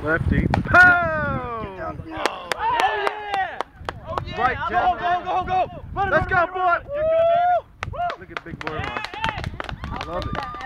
Lefty. Oh! Oh yeah! Oh yeah! Right, Go! Let's go, boy! You're good, baby. Look at big boy Ron. I love it.